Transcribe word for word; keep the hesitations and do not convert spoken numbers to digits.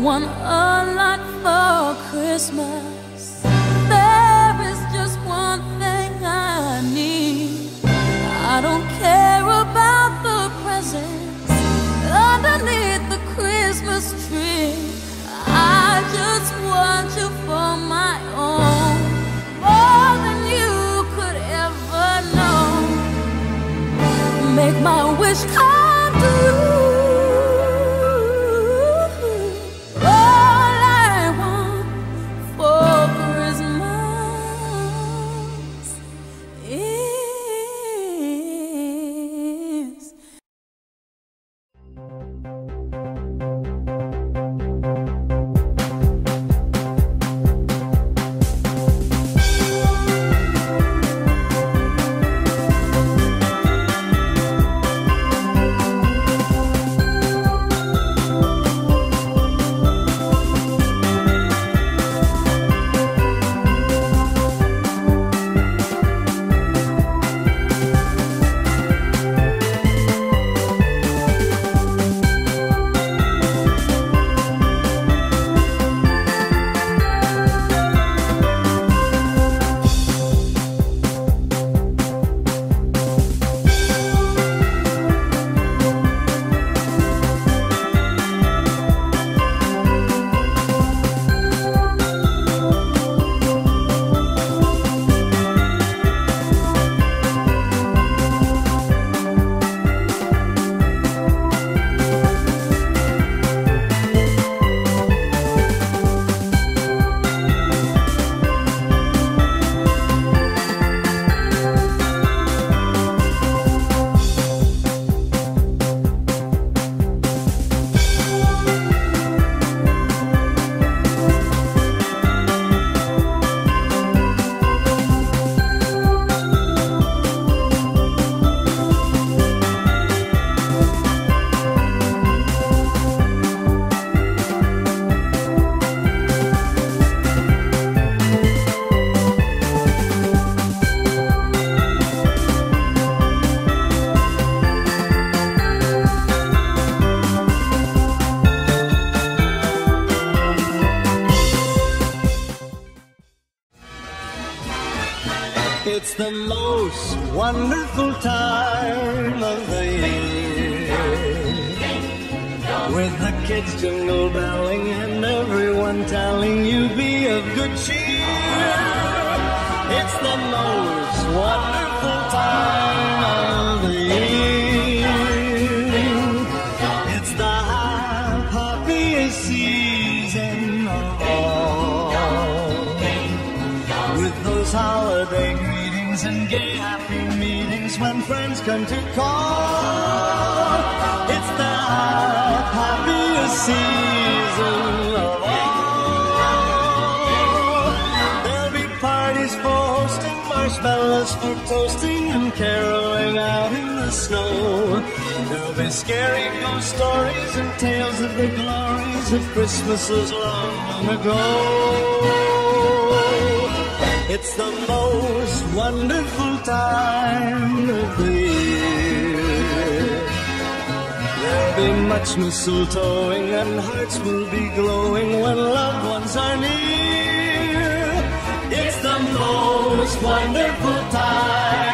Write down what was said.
want a lot for Christmas. There is just one thing I need. I don't care about the presents underneath the Christmas tree. I just want you for my own, more than you could ever know. Make my wish come true. It's the most wonderful time of the year, with the kids jingle belling and everyone telling you be of good cheer. It's the most wonderful time of the year. It's the happiest season of all, with those holiday greetings and gay happy meetings when friends come to call. It's the happiest season of all. There'll be parties for hosting, marshmallows for toasting, and caroling out in the snow. There'll be scary ghost stories and tales of the glories of Christmases long ago. It's the most wonderful time of the year. There'll be much mistletoeing and hearts will be glowing when loved ones are near. It's the most wonderful time